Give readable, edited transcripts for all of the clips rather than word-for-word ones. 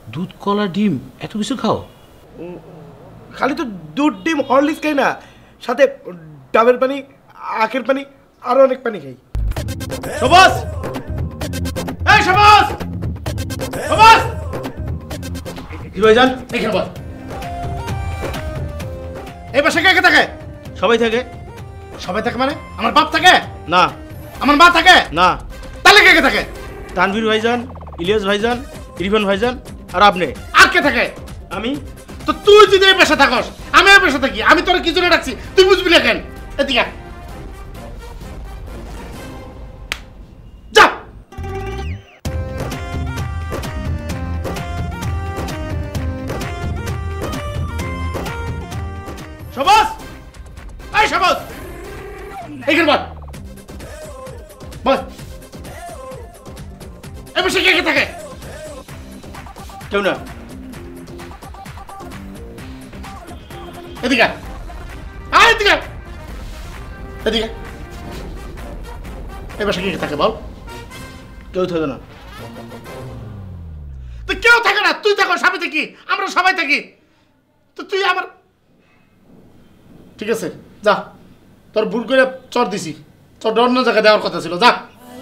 দুধ কলা ডিম এত কিছু খাও? খালি তো দুধ ডিম হরলিক্স খাই না, সাথে ডাবের পানি, আখের পানি, আরো অনেক পানি খাই। সবাস, এই সবাস, সবাস, কি ভাইজান এখানে বল। এই বাসায় কে কে থাকে? সবাই থাকে। সবাই থাকে মানে আমার বাপ থাকে না? আমার মা থাকে না। তাহলে কে কে থাকে? তানভীর ভাইজান, ইলিয়াস ভাইজান, ইরফান ভাইজান আর আপনি। আর কে থাকে? আমি। তো তুই যদি এই পেশা থাকস, আমি এই পেশা থাকি, আমি তোর কি জন্য ডাকছি তুই বুঝবি না কেন? এদিকে যা। সবাস, এই সবাস, এইখানে বল, বল এই পেশা কে কে থাকে? কেউ না। এদিকে আয়, এদিকে এদিকে। এই বাসা কে থাকে বল? কেউ থাকে না। তো কেউ থাকে না, তুই থাকো, আমি থাকি, আমরা সবাই থাকি। তো তুই আমার, ঠিক আছে যা, তোর ভুল করে চর দিছি, তোর অন্য জায়গায় দেওয়ার কথা ছিল, যা।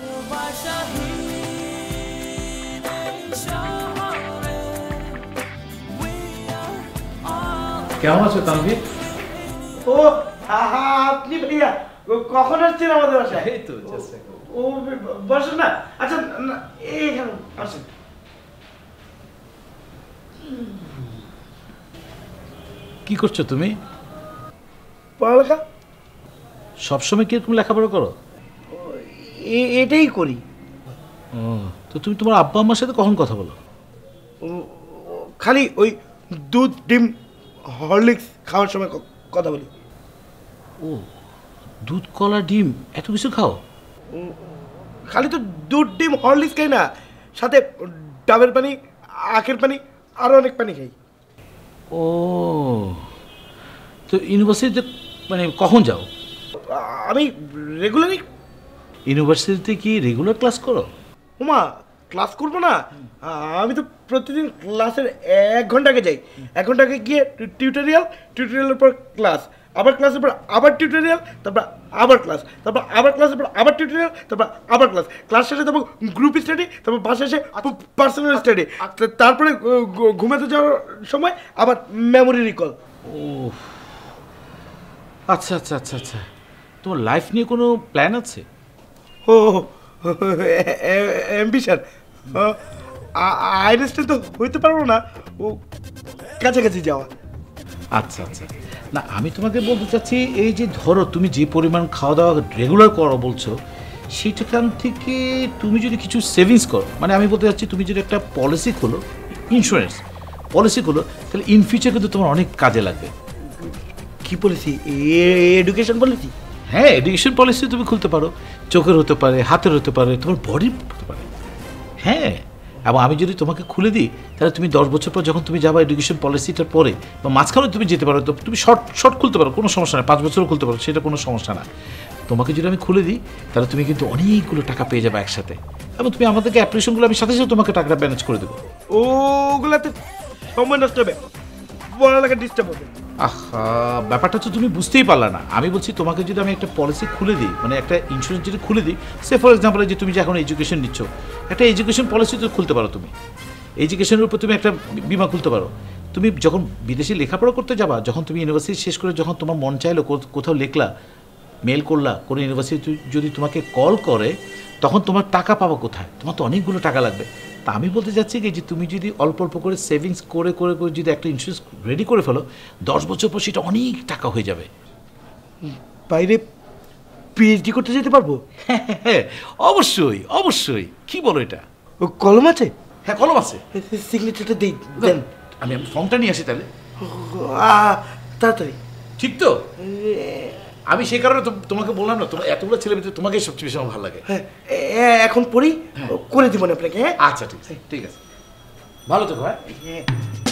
কেমন আছো তানভীর? ও আপনি ভাইয়া কখন আসছেন আমাদের বাসায়? এই তো ও বসেন না। আচ্ছা এইখানে আসেন। কি করছো তুমি? পড়ালেখা। সবসময় কিরকম লেখাপড়া করো? এটাই করি। ও, তো তুমি তোমার আব্বা আম্মার সাথে কখন কথা বলো? খালি ওই দুধ ডিম হরলিক্স খাওয়ার সময় কথা বলি। ও, দুধ কলা ডিম এত কিছু খাও? খালি তো দুধ ডিম হরলিক্স খাই না, সাথে ডাবের পানি, আখের পানি, আরো অনেক পানি খাই। ও, তো ইউনিভার্সিটিতে মানে কখন যাও? আমি রেগুলারই। ইউনিভার্সিটিতে কি রেগুলার ক্লাস করো? ওমা, ক্লাস করবো না? আমি তো প্রতিদিন ক্লাসের 1 ঘন্টা আগে যাই। 1 ঘন্টা আগে গিয়ে টিউটোরিয়ালের পর ক্লাস, আবার ক্লাসের পর আবার টিউটোরিয়াল, তারপর আবার ক্লাস, তারপর আবার ক্লাসের পর আবার টিউটোরিয়াল, তারপর আবার ক্লাস, ক্লাস শেষে তারপর গ্রুপ স্টাডি, তারপর বাসায় এসে পার্সোনাল স্টাডি, তারপরে ঘুমাতে যাওয়ার সময় আবার মেমোরি রিকল। ও আচ্ছা আচ্ছা আচ্ছা আচ্ছা, তোমার লাইফ নিয়ে কোনো প্ল্যান আছে? ও অ্যাম্বিশন, আইনস্টাইন তো হইতে পারবো না, ও কাছাকাছি যাওয়া। আচ্ছা আচ্ছা, না আমি তোমাকে বলতে চাচ্ছি, এই যে ধরো তুমি যে পরিমাণ খাওয়া দাওয়া রেগুলার করো বলছো, সেটাখান থেকে তুমি যদি কিছু সেভিংস করো, মানে আমি বলতে চাচ্ছি তুমি যদি একটা পলিসি খোলো, ইন্স্যুরেন্স পলিসি খোলো, তাহলে ইন ফিউচার কিন্তু তোমার অনেক কাজে লাগবে। কি পলিসি? Education policy? হ্যাঁ, এডুকেশন পলিসি তুমি খুলতে পারো, চোখের হতে পারে, হাতের হতে পারে, তোমার বডির হতে পারে। হ্যাঁ, এবং আমি যদি তোমাকে খুলে দিই, তাহলে তুমি 10 বছর পর যখন তুমি যাবা এডুকেশন পলিসিটার পরে, বা মাঝখানে তুমি যেতে পারো, তো তুমি শর্ট খুলতে পারো, কোনো সমস্যা নেই, 5 বছরও খুলতে পারো, সেটা কোনো সমস্যা না। তোমাকে যদি আমি খুলে দিই, তাহলে তুমি কিন্তু অনেকগুলো টাকা পেয়ে যাবে একসাথে, এবং তুমি আমাদেরকে অ্যাপ্লিকেশনগুলো আমি সাথে সাথে তোমাকে টাকাটা ম্যানেজ করে দেবো। ওগুলাতে সময় নষ্ট হবে, পড়ালেখা ডিস্টার্ব হবে। আহা, ব্যাপারটা তো তুমি বুঝতেই পারলা না। আমি বলছি তোমাকে যদি আমি একটা পলিসি খুলে দিই, মানে একটা ইন্স্যুরেন্স যদি খুলে দিই, সে ফর এক্সাম্পল যে তুমি যে এখন এডুকেশন নিচ্ছ, একটা এডুকেশন পলিসি তো খুলতে পারো তুমি, এডুকেশনের উপর তুমি একটা বিমা খুলতে পারো। তুমি যখন বিদেশে লেখাপড়া করতে যাবা, যখন তুমি ইউনিভার্সিটি শেষ করে যখন তোমার মন চাইলো কোথাও লিখলা, মেল করলা, কোনো ইউনিভার্সিটি যদি তোমাকে কল করে, তখন তোমার টাকা পাবো কোথায়? তোমার তো অনেকগুলো টাকা লাগবে। তা আমি বলতে চাচ্ছি কি, যে তুমি যদি অল্প অল্প করে সেভিংস করে করে করে যদি একটা ইন্স্যুরেন্স রেডি করে ফেলো, 10 বছর পর সেটা অনেক টাকা হয়ে যাবে। বাইরে পিএইচডি করতে যেতে পারবো? হ্যাঁ, অবশ্যই অবশ্যই। কি বলো এটা? কলম আছে? হ্যাঁ, কলম আছে। সিগনেচারটা দেন। আমি ফর্মটা নিয়ে আসি তাহলে। তাড়াতাড়ি। ঠিক তো? আমি সেই কারণে তোমাকে বললাম না, তোমার এতগুলো ছেলে ভিতরে তোমাকে সবচেয়ে বেশি আমার ভালো লাগে। হ্যাঁ, এখন পড়ি, করে দিব না আপনাকে। হ্যাঁ আচ্ছা, ঠিক আছে, ঠিক আছে, ভালো তো ভাই।